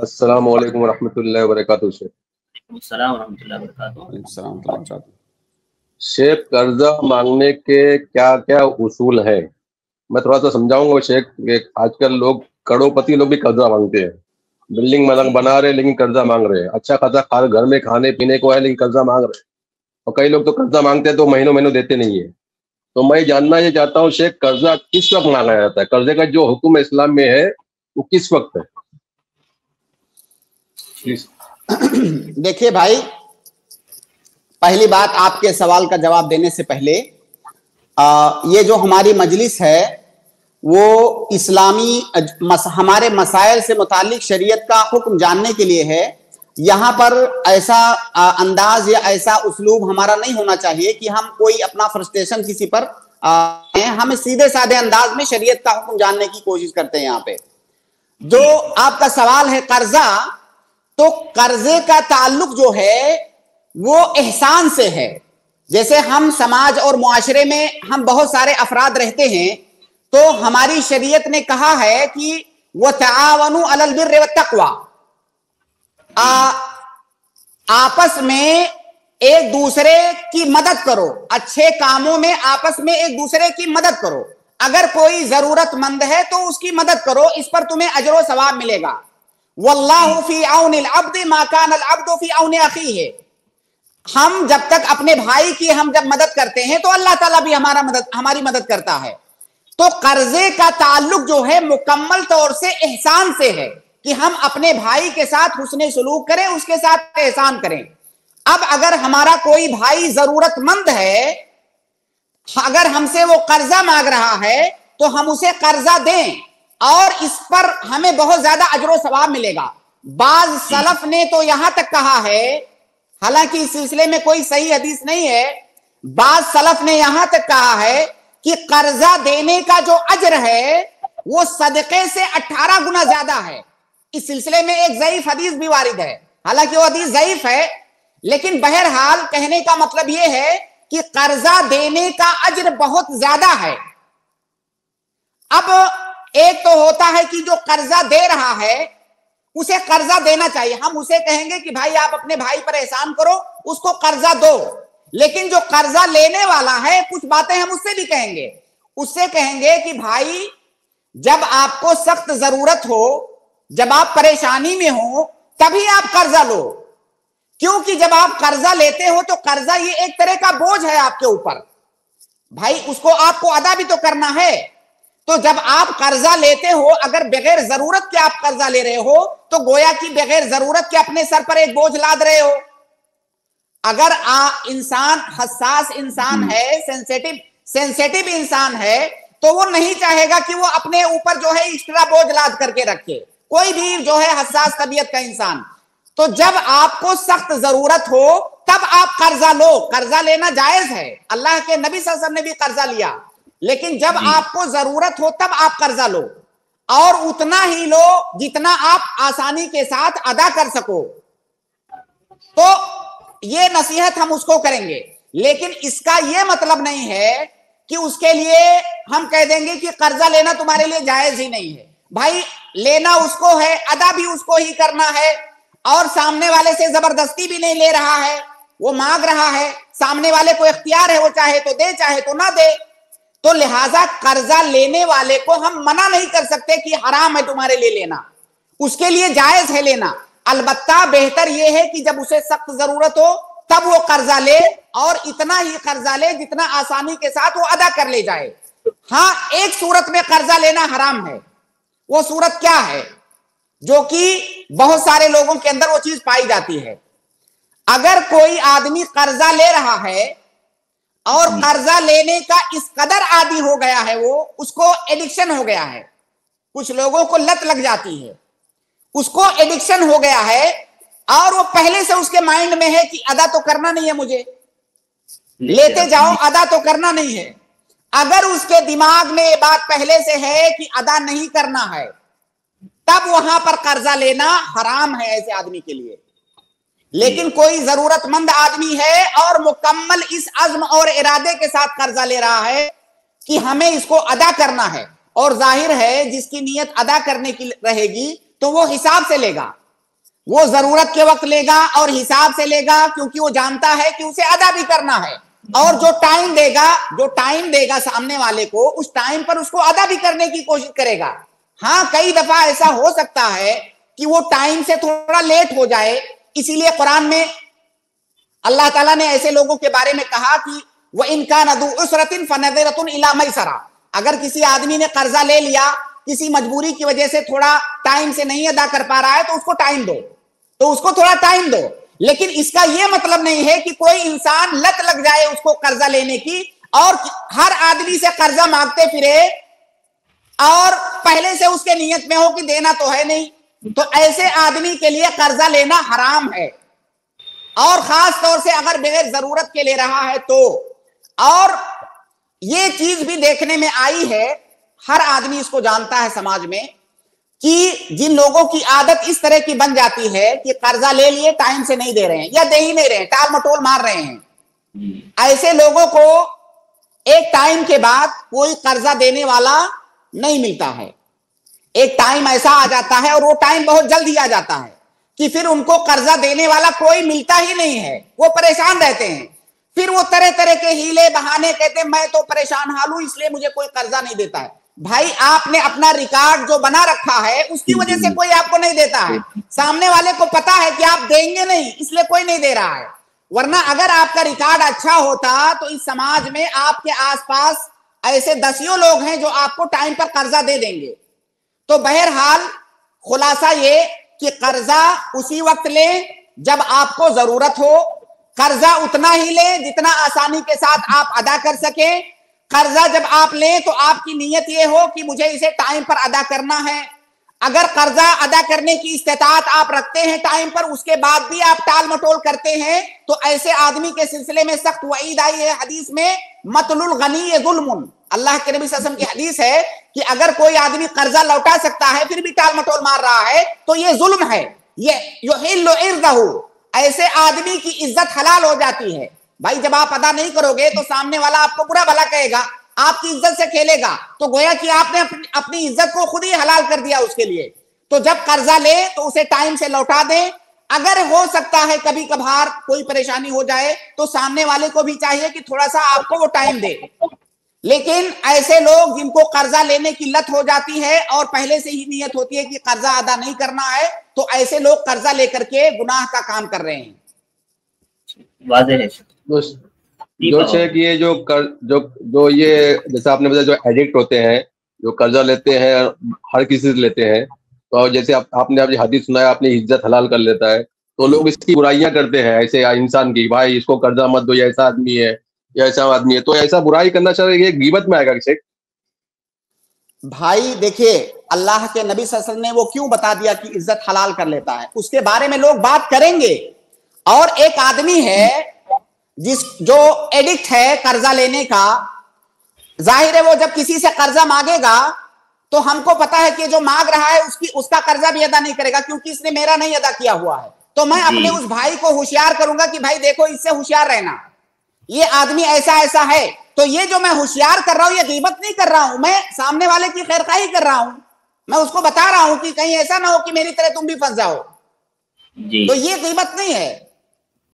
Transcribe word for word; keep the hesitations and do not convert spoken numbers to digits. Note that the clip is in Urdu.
السلام علیکم ورحمۃ اللہ وبرکاتہ شیخ۔ السلام ورحمۃ اللہ وبرکاتہ۔ السلام علیکم۔ شیخ قرضہ مانگنے کے کیا کیا اصول ہیں؟ میں تھوڑا سا سمجھاؤں گا شیخ کہ آج کل لوگ کروڑ پتی لوگ بھی قرضہ مانگتے ہیں، بلڈنگ ملنگ بنا رہے لیکن قرضہ مانگ رہے ہیں، اچھا خاصا گھر میں کھانے پینے کو ہے لیکن قرضہ مانگ رہے ہیں، اور کئی لوگ تو قرضہ مانگتے ہیں تو مہینوں مہینوں دیتے نہیں ہیں۔ تو میں جاننا یہ چاہتا ہوں شیخ قرضہ کس وقت مانگا جاتا ہے؟ قرضے کا جو حکم اسلام میں ہے وہ کس وقت ہے؟ دیکھیے بھائی، پہلی بات آپ کے سوال کا جواب دینے سے پہلے آ, یہ جو ہماری مجلس ہے وہ اسلامی ہمارے مسائل سے متعلق شریعت کا حکم جاننے کے لیے ہے۔ یہاں پر ایسا انداز یا ایسا اسلوب ہمارا نہیں ہونا چاہیے کہ ہم کوئی اپنا فرسٹریشن کسی پر ہم سیدھے سادھے انداز میں شریعت کا حکم جاننے کی کوشش کرتے ہیں۔ یہاں پہ جو آپ کا سوال ہے قرضہ، تو قرضے کا تعلق جو ہے وہ احسان سے ہے۔ جیسے ہم سماج اور معاشرے میں ہم بہت سارے افراد رہتے ہیں، تو ہماری شریعت نے کہا ہے کہ وَتَعَاوَنُوا عَلَى الْبِرِّ وَالتَّقْوَى، آپس میں ایک دوسرے کی مدد کرو، اچھے کاموں میں آپس میں ایک دوسرے کی مدد کرو، اگر کوئی ضرورت مند ہے تو اس کی مدد کرو، اس پر تمہیں اجر و ثواب ملے گا۔ واللہ فی عون العبد ما کان العبد فی عون اخیہ، ہم جب تک اپنے بھائی کی ہم جب مدد کرتے ہیں تو اللہ تعالیٰ بھی ہمارا مدد ہماری مدد کرتا ہے۔ تو قرضے کا تعلق جو ہے مکمل طور سے احسان سے ہے کہ ہم اپنے بھائی کے ساتھ حسن سلوک کریں، اس کے ساتھ احسان کریں۔ اب اگر ہمارا کوئی بھائی ضرورت مند ہے، اگر ہم سے وہ قرضہ مانگ رہا ہے تو ہم اسے قرضہ دیں اور اس پر ہمیں بہت زیادہ اجر و ثواب ملے گا۔ بعض سلف نے تو یہاں تک کہا ہے، حالانکہ اس سلسلے میں کوئی صحیح حدیث نہیں ہے، بعض سلف نے یہاں تک کہا ہے کہ قرضہ دینے کا جو اجر ہے وہ صدقے سے اٹھارہ گنا زیادہ ہے۔ اس سلسلے میں ایک ضعیف حدیث بھی وارد ہے، حالانکہ وہ حدیث ضعیف ہے، لیکن بہرحال کہنے کا مطلب یہ ہے کہ قرضہ دینے کا اجر بہت زیادہ ہے۔ اب ایک تو ہوتا ہے کہ جو قرضہ دے رہا ہے اسے قرضہ دینا چاہیے، ہم اسے کہیں گے کہ بھائی آپ اپنے بھائی پر احسان کرو، اس کو قرضہ دو۔ لیکن جو قرضہ لینے والا ہے کچھ باتیں ہم اس سے بھی کہیں گے، اس سے کہیں گے کہ بھائی جب آپ کو سخت ضرورت ہو، جب آپ پریشانی میں ہو، تبھی آپ قرضہ لو، کیونکہ جب آپ قرضہ لیتے ہو تو قرضہ یہ ایک طرح کا بوجھ ہے آپ کے اوپر، بھائی اس کو آپ کو ادا بھی تو کرنا ہے۔ تو جب آپ قرضہ لیتے ہو، اگر بغیر ضرورت کے آپ قرضہ لے رہے ہو تو گویا کہ بغیر ضرورت کے اپنے سر پر ایک بوجھ لاد رہے ہو۔ اگر انسان حساس انسان ہے، سینسیٹیو سینسیٹیو انسان ہے، تو وہ نہیں چاہے گا کہ وہ اپنے اوپر جو ہے ایکسٹرا بوجھ لاد کر کے رکھے، کوئی بھی جو ہے حساس طبیعت کا انسان۔ تو جب آپ کو سخت ضرورت ہو تب آپ قرضہ لو، قرضہ لینا جائز ہے، اللہ کے نبی صلی اللہ علیہ وسلم نے بھی قرضہ لیا، لیکن جب آپ کو ضرورت ہو تب آپ قرضہ لو، اور اتنا ہی لو جتنا آپ آسانی کے ساتھ ادا کر سکو۔ تو یہ نصیحت ہم اس کو کریں گے، لیکن اس کا یہ مطلب نہیں ہے کہ اس کے لیے ہم کہہ دیں گے کہ قرضہ لینا تمہارے لیے جائز ہی نہیں ہے۔ بھائی لینا اس کو ہے، ادا بھی اس کو ہی کرنا ہے، اور سامنے والے سے زبردستی بھی نہیں لے رہا ہے، وہ مانگ رہا ہے، سامنے والے کو اختیار ہے، وہ چاہے تو دے چاہے تو نہ دے۔ تو لہٰذا قرضہ لینے والے کو ہم منع نہیں کر سکتے کہ حرام ہے تمہارے لیے لینا، اس کے لیے جائز ہے لینا۔ البتہ بہتر یہ ہے کہ جب اسے سخت ضرورت ہو تب وہ قرضہ لے، اور اتنا ہی قرضہ لے جتنا آسانی کے ساتھ وہ ادا کر لے جائے۔ ہاں ایک صورت میں قرضہ لینا حرام ہے، وہ صورت کیا ہے؟ جو کہ بہت سارے لوگوں کے اندر وہ چیز پائی جاتی ہے۔ اگر کوئی آدمی قرضہ لے رہا ہے اور قرضہ لینے کا اس قدر عادی ہو گیا ہے، وہ اس کو ایڈکشن ہو گیا ہے، کچھ لوگوں کو لت لگ جاتی ہے، اس کو ایڈکشن ہو گیا ہے، اور وہ پہلے سے اس کے مائنڈ میں ہے کہ ادا تو کرنا نہیں ہے، مجھے لیتے جاؤ ادا تو کرنا نہیں ہے۔ اگر اس کے دماغ میں یہ بات پہلے سے ہے کہ ادا نہیں کرنا ہے، تب وہاں پر قرضہ لینا حرام ہے ایسے آدمی کے لیے۔ لیکن کوئی ضرورت مند آدمی ہے اور مکمل اس عزم اور ارادے کے ساتھ قرضہ لے رہا ہے کہ ہمیں اس کو ادا کرنا ہے، اور ظاہر ہے جس کی نیت ادا کرنے کی رہے گی تو وہ حساب سے لے گا، وہ ضرورت کے وقت لے گا اور حساب سے لے گا، کیونکہ وہ جانتا ہے کہ اسے ادا بھی کرنا ہے، اور جو ٹائم دے گا جو ٹائم دے گا سامنے والے کو، اس ٹائم پر اس کو ادا بھی کرنے کی کوشش کرے گا۔ ہاں کئی دفعہ ایسا ہو سکتا ہے کہ وہ ٹائم سے تھوڑا لیٹ ہو جائے، اسی لیے قرآن میں اللہ تعالیٰ نے ایسے لوگوں کے بارے میں کہا کہ وَإِن كَانَ ذُو عُسْرَةٍ فَنَظِرَةٌ إِلَىٰ مَيْسَرَةٍ، اگر کسی آدمی نے قرضہ لے لیا، کسی مجبوری کی وجہ سے تھوڑا ٹائم سے نہیں ادا کر پا رہا ہے، تو اس کو ٹائم دو تو اس کو تھوڑا ٹائم دو۔ لیکن اس کا یہ مطلب نہیں ہے کہ کوئی انسان لت لگ جائے اس کو قرضہ لینے کی اور ہر آدمی سے قرضہ مانگتے پھرے اور پہلے سے اس کے نیت میں ہو کہ دینا تو ہے نہیں، تو ایسے آدمی کے لیے قرضہ لینا حرام ہے، اور خاص طور سے اگر بغیر ضرورت کے لے رہا ہے تو۔ اور یہ چیز بھی دیکھنے میں آئی ہے، ہر آدمی اس کو جانتا ہے سماج میں، کہ جن لوگوں کی عادت اس طرح کی بن جاتی ہے کہ قرضہ لے لیے ٹائم سے نہیں دے رہے ہیں یا دے ہی نہیں رہے ہیں، ٹال مٹول مار رہے ہیں، ایسے لوگوں کو ایک ٹائم کے بعد کوئی قرضہ دینے والا نہیں ملتا ہے۔ ایک ٹائم ایسا آ جاتا ہے، اور وہ ٹائم بہت جلد ہی آ جاتا ہے کہ پھر ان کو قرضہ دینے والا کوئی ملتا ہی نہیں ہے، وہ پریشان رہتے ہیں، پھر وہ طرح طرح کے ہیلے بہانے کہتے ہیں میں تو پریشان حال ہوں اس لیے مجھے کوئی قرضہ نہیں دیتا ہے۔ بھائی آپ نے اپنا ریکارڈ جو بنا رکھا ہے اس کی وجہ سے کوئی آپ کو نہیں دیتا ہے، سامنے والے کو پتا ہے کہ آپ دیں گے نہیں، اس لیے کوئی نہیں دے رہا ہے، ورنہ اگر آپ کا ریکارڈ اچھا ہوتا تو اس سماج میں آپ کے آس پاس ایسے دسیوں لوگ ہیں جو آپ کو ٹائم پر قرضہ دے دیں گے۔ تو بہرحال خلاصہ یہ کہ قرضہ اسی وقت لیں جب آپ کو ضرورت ہو، قرضہ اتنا ہی لیں جتنا آسانی کے ساتھ آپ ادا کر سکیں۔ قرضہ جب آپ لیں تو آپ کی نیت یہ ہو کہ مجھے اسے ٹائم پر ادا کرنا ہے۔ اگر قرضہ ادا کرنے کی استطاعت آپ رکھتے ہیں ٹائم پر، اس کے بعد بھی آپ ٹال مٹول کرتے ہیں، تو ایسے آدمی کے سلسلے میں سخت وعید آئی ہے حدیث میں، مطل الغنی ظلم۔ اللہ کے نبی صلی اللہ علیہ وسلم کی حدیث ہے کہ اگر کوئی آدمی قرضہ لوٹا سکتا ہے پھر بھی ٹال مٹول مار رہا ہے تو یہ ظلم ہے، یہ یحل عرضہ، ایسے آدمی کی عزت حلال ہو جاتی ہے۔ بھائی جب آپ ادا نہیں کرو گے تو سامنے والا آپ کو برا بھلا کہے گا، آپ کی عزت سے کھیلے گا، تو گویا کہ آپ نے اپنی عزت کو خود ہی حلال کر دیا اس کے لیے۔ تو جب قرضہ لے تو اسے ٹائم سے لوٹا دیں، اگر ہو سکتا ہے کبھی کبھار کوئی پریشانی ہو جائے تو سامنے والے کو بھی چاہیے کہ تھوڑا سا آپ کو وہ ٹائم دے۔ لیکن ایسے لوگ جن کو قرضہ لینے کی لت ہو جاتی ہے اور پہلے سے ہی نیت ہوتی ہے کہ قرضہ ادا نہیں کرنا ہے، تو ایسے لوگ قرضہ لے کر کے گناہ کا کام کر رہے ہیں۔ واضح ہے جو شیخ یہ جو جو جو یہ جیسے آپ نے بتایا جو ایڈکٹ ہوتے ہیں، جو قرضہ لیتے ہیں، ہر کسی سے لیتے ہیں، تو جیسے آپ نے ابھی حدیث سنایا اپنی عزت حلال کر لیتا ہے، تو لوگ اس کی برائیاں کرتے ہیں ایسے انسان کی، بھائی اس کو قرضہ مت دو، یہ ایسا آدمی ہے، یہ ایسا آدمی ہے، تو ایسا برائی کرنا چاہیے، یہ غیبت میں آئے گا شیخ؟ بھائی دیکھیے اللہ کے نبی صلی اللہ علیہ وسلم نے وہ کیوں بتا دیا کہ عزت حلال کر لیتا ہے، اس کے بارے میں لوگ بات کریں گے۔ اور ایک آدمی ہے جس جو ایڈکٹ ہے قرضہ لینے کا، ظاہر ہے وہ جب کسی سے قرضہ مانگے گا تو ہم کو پتا ہے کہ جو مانگ رہا ہے اس کی اس کا قرضہ بھی ادا نہیں کرے گا، کیونکہ اس نے میرا نہیں ادا کیا ہوا ہے، تو میں اپنے اس بھائی کو ہوشیار کروں گا کہ بھائی دیکھو اس سے ہوشیار رہنا، یہ آدمی ایسا ایسا ہے۔ تو یہ جو میں ہوشیار کر رہا ہوں یہ غیبت نہیں کر رہا ہوں، میں سامنے والے کی خیرخواہی کر رہا ہوں، میں اس کو بتا رہا ہوں کہ کہیں ایسا نہ ہو کہ میری طرح تم بھی پھنس جاؤ، تو یہ غیبت نہیں ہے۔